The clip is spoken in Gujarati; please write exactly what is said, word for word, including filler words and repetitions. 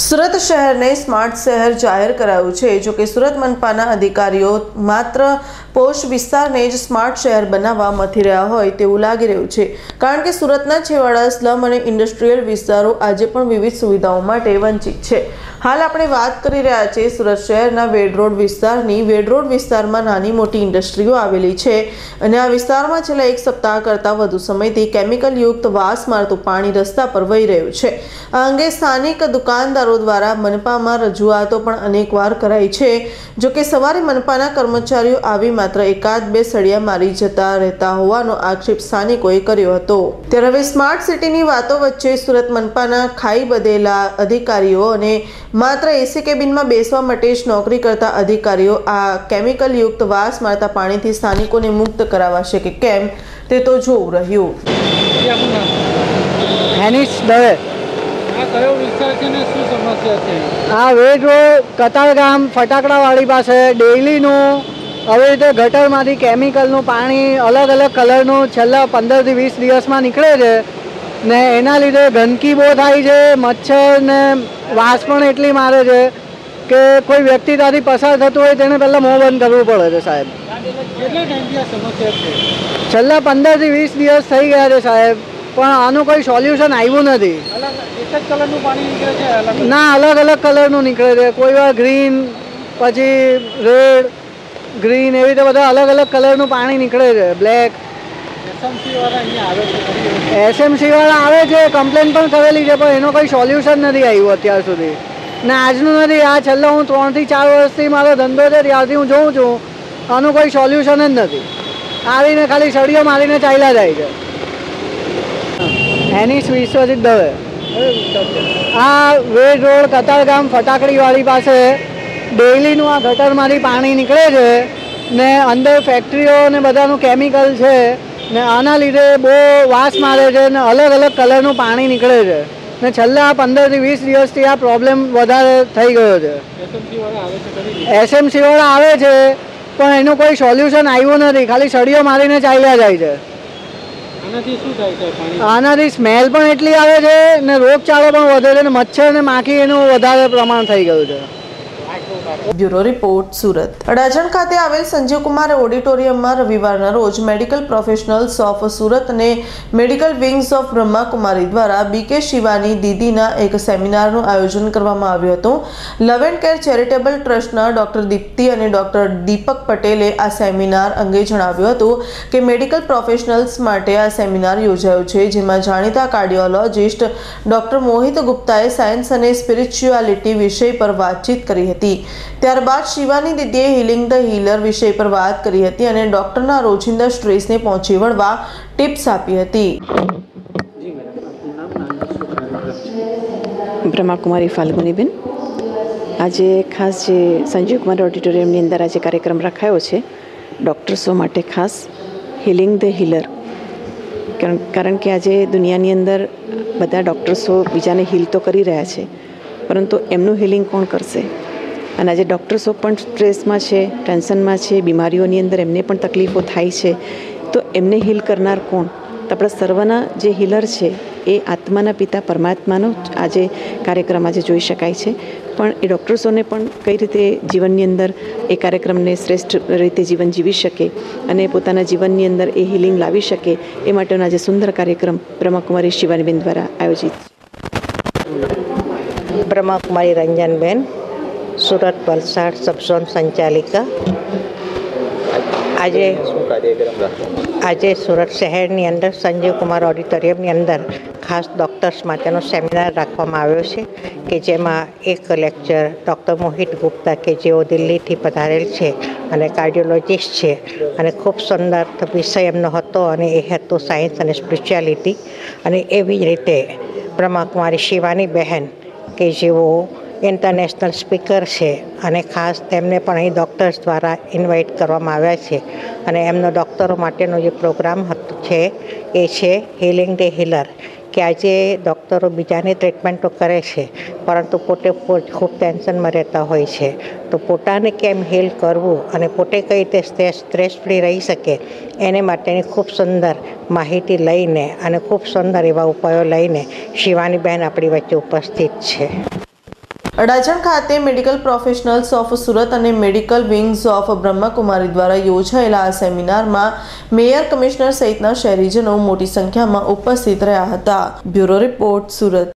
સુરત શહેરને સ્માર્ટ શહેર જાહેર કરાયું છે। જો કે સુરત મનપાના અધિકારીઓ માત્ર પોશ વિસ્તારને જ સ્માર્ટ શહેર બનાવવા મથી રહ્યા હોય તેવું લાગી રહ્યું છે, કારણ કે સુરતના છેવાડા સ્લમ અને ઇન્ડસ્ટ્રીયલ વિસ્તારો આજે પણ વિવિધ સુવિધાઓ માટે વંચિત છે। હાલ આપણે વાત કરી રહ્યા છીએ સુરત શહેરના વેડ રોડ વિસ્તારની। વેડ રોડ વિસ્તારમાં નાની મોટી ઇન્ડસ્ટ્રીઓ આવેલી છે અને આ વિસ્તારમાં છેલ્લા એક સપ્તાહ કરતાં વધુ સમયથી કેમિકલયુક્ત વાસ મારતું પાણી રસ્તા પર વહી રહ્યું છે। આ અંગે સ્થાનિક દુકાનદારો દ્વારા મનપામાં રજૂઆતો પણ અનેકવાર કરાઈ છે। જો કે સવારે મનપાના કર્મચારીઓ આવી માત્ર એકાદ બે સળિયા મારી જતા રહેતા હોવાનો આક્ષેપ સ્થાનિકોએ કર્યો હતો। ત્યારે હવે સ્માર્ટ સિટીની વાતો વચ્ચે સુરત મનપાના ખાઈ બધેલા અધિકારીઓ અને માત્ર એસી કેબિનમાં બેસવા માટે જ નોકરી કરતા અધિકારીઓ આ કેમિકલયુક્ત વાસ મારતા પાણીથી સ્થાનિકોને મુક્ત કરાવશે કે કેમ તે તો જોવું રહ્યું। કયો વિસ્તાર છે ને શું સમસ્યા છે? આ વેડ રોડ કતારગામ ફટાકડાવાળી પાસે ડેઈલીનું આવી રીતે ગટરમાંથી કેમિકલનું પાણી અલગ અલગ કલરનું છેલ્લા પંદરથી વીસ દિવસમાં નીકળે છે ને એના લીધે ગંદકી બહુ થાય છે, મચ્છર ને વાસ પણ એટલી મારે છે કે કોઈ વ્યક્તિ ત્યાંથી પસાર થતું હોય તેને પહેલાં મોં બંધ કરવું પડે છે સાહેબ। કેટલા ટાઈમથી આ સમસ્યા છે? છેલ્લા પંદરથી વીસ દિવસ થઈ ગયા છે સાહેબ, પણ આનું કોઈ સોલ્યુશન આવ્યું નથી। એક જ કલરનું પાણી નીકળે છે? ના, અલગ અલગ કલરનું નીકળે છે। કોઈ વાર ગ્રીન, પછી રેડ, ગ્રીન એવી રીતે બધા અલગ અલગ કલરનું પાણી નીકળે છે, બ્લેક। એસએમસી વાળા અહીંયા આવે છે? એસએમસી વાળા આવે છે, કમ્પ્લેન પણ કરેલી છે, પણ એનો કોઈ સોલ્યુશન નથી આવ્યું અત્યાર સુધી ને આજનું નથી। આ છેલ્લા હું ત્રણથી ચાર વર્ષથી મારો ધંધો છે ત્યારથી હું જોઉં છું, આનું કોઈ સોલ્યુશન જ નથી। આવીને ખાલી સળીઓ મારીને ચાલ્યા જાય છે। એની વિશ્વજીત દવે। આ વેડ રોડ કતારગામ ફટાકડીવાળી પાસે ડેઈલીનું આ ગટરમાંથી પાણી નીકળે છે ને અંદર ફેક્ટરીઓ ને બધાનું કેમિકલ છે ને આના લીધે બહુ વાસ મારે છે ને અલગ અલગ કલરનું પાણી નીકળે છે ને છેલ્લા પંદરથી વીસ દિવસથી આ પ્રોબ્લેમ વધારે થઈ ગયો છે। એસએમસી વાળા આવે છે પણ એનું કોઈ સોલ્યુશન આવ્યું નથી, ખાલી સળીઓ મારીને ચાલ્યા જાય છે। આનાથી સ્મેલ પણ એટલી આવે છે ને રોગચાળો પણ વધે છે ને મચ્છર ને માખી એનું વધારે પ્રમાણ થઈ ગયું છે। Bureau report, Surat. અડાજણ ખાતે આવેલ સંજીવ કુમાર ઓડિટોરિયમમાં રવિવારના રોજ મેડિકલ પ્રોફેશનલ્સ ઓફ સુરત અને મેડિકલ વિંગ્સ ઓફ બ્રહ્માકુમારી દ્વારા બીકે શિવાની દીદીના એક સેમિનારનું આયોજન કરવામાં આવ્યું હતું। લવ એન્ડ કેર ચેરિટેબલ ટ્રસ્ટના ડોક્ટર દીપ્તિ અને ડોક્ટર દીપક પટેલે આ સેમિનાર અંગે જણાવ્યું હતું કે મેડિકલ પ્રોફેશનલ્સ માટે આ સેમિનાર યોજાયો છે, જેમાં જાણીતા કાર્ડિયોલોજિસ્ટ ડોક્ટર મોહિત ગુપ્તાએ સાયન્સ અને સ્પિરિચ્યુઆલિટી વિષય પર વાતચીત કરી હતી। ત્યારબાદ શિવાની દીદીએ હિલિંગ ધ હીલર વિષય પર વાત કરી હતી અને ડોક્ટરના રોજિંદા સ્ટ્રેસને પહોંચી વળવા ટિપ્સ આપી હતી। બ્રહ્માકુમારી ફાલ્ગુનીબેન, આજે ખાસ જે સંજીવ કુમાર ઓડિટોરિયમની અંદર આજે કાર્યક્રમ રખાયો છે ડૉક્ટર્સો માટે, ખાસ હિલિંગ ધ હીલર। કારણ કે આજે દુનિયાની અંદર બધા ડૉક્ટર્સો બીજાને હીલ તો કરી રહ્યા છે, પરંતુ એમનું હિલિંગ કોણ કરશે? અને આજે ડૉક્ટર્સો પણ સ્ટ્રેસમાં છે, ટેન્શનમાં છે, બીમારીઓની અંદર એમને પણ તકલીફો થાય છે, તો એમને હીલ કરનાર કોણ? તો આપણા સર્વના જે હીલર છે એ આત્માના પિતા પરમાત્માનો આજે કાર્યક્રમ આજે જોઈ શકાય છે। પણ એ ડૉક્ટર્સોને પણ કઈ રીતે જીવનની અંદર એ કાર્યક્રમને શ્રેષ્ઠ રીતે જીવન જીવી શકે અને પોતાના જીવનની અંદર એ હિલિંગ લાવી શકે એ માટેનો આજે સુંદર કાર્યક્રમ બ્રહ્માકુમારી શિવાનીબેન દ્વારા આયોજિત છે। બ્રહ્માકુમારી રંજનબેન, સુરત વલસાડ સબઝોન સંચાલિકા। આજે આજે સુરત શહેરની અંદર સંજીવ કુમાર ઓડિટોરિયમની અંદર ખાસ ડૉક્ટર્સ માટેનો સેમિનાર રાખવામાં આવ્યો છે કે જેમાં એક લેક્ચર ડૉક્ટર મોહિત ગુપ્તા કે જેઓ દિલ્હીથી પધારેલ છે અને કાર્ડિયોલોજિસ્ટ છે અને ખૂબ સુંદર વિષય એમનો હતો અને એ હતો સાયન્સ અને સ્પિરિચ્યુઆલિટી। અને એવી જ રીતે બ્રહ્માકુમારી શિવાની બહેન કે જેઓ ઇન્ટરનેશનલ સ્પીકર છે અને ખાસ તેમને પણ અહીં ડૉક્ટર્સ દ્વારા ઇન્વાઇટ કરવામાં આવ્યા છે અને એમનો ડૉક્ટરો માટેનો જે પ્રોગ્રામ હતો છે એ છે હિલિંગ ધ હીલર, કે આજે ડૉક્ટરો બીજાની ટ્રીટમેન્ટો કરે છે પરંતુ પોતે ખૂબ ટેન્શનમાં રહેતા હોય છે, તો પોતાને કેમ હીલ કરવું અને પોતે કઈ રીતે સ્ટ્રેસ ફ્રી રહી શકે એને માટેની ખૂબ સુંદર માહિતી લઈને અને ખૂબ સુંદર એવા ઉપાયો લઈને શિવાની બહેન આપણી વચ્ચે ઉપસ્થિત છે। અડાજણ ખાતે મેડિકલ પ્રોફેશનલ્સ ઓફ સુરત અને મેડિકલ વિંગ્સ ઓફ બ્રહ્માકુમારી દ્વારા યોજાયેલા આ સેમિનારમાં મેયર, કમિશનર સહિતના શહેરીજનો મોટી સંખ્યામાં ઉપસ્થિત રહ્યા હતા. Bureau report, Surat.